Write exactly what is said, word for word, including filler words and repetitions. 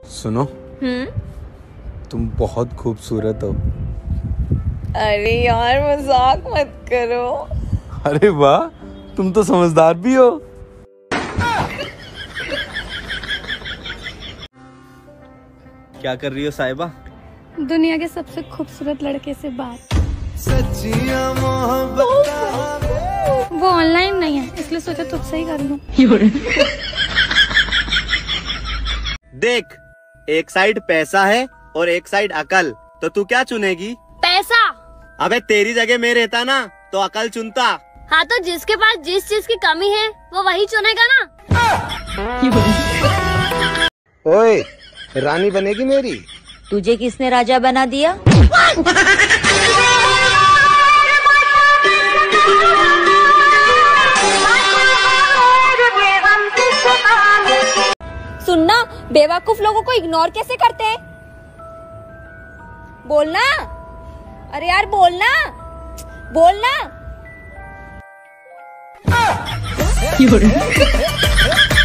सुनो। हम्म। तुम बहुत खूबसूरत हो। अरे यार मजाक मत करो। अरे वाह, तुम तो समझदार भी हो। क्या कर रही हो साहिबा? दुनिया के सबसे खूबसूरत लड़के से बात। सच्चियां मोहब्बत वो ऑनलाइन नहीं है, इसलिए सोचा तुझसे ही कर लूं। देख, एक साइड पैसा है और एक साइड अकल, तो तू क्या चुनेगी? पैसा। अबे तेरी जगह मैं रहता ना तो अकल चुनता। हाँ तो जिसके पास जिस चीज की कमी है वो वही चुनेगा ना। ओए, रानी बनेगी मेरी? तुझे किसने राजा बना दिया? सुनना, बेवकूफ लोगों को इग्नोर कैसे करते हैं? बोलना। अरे यार बोलना, बोलना।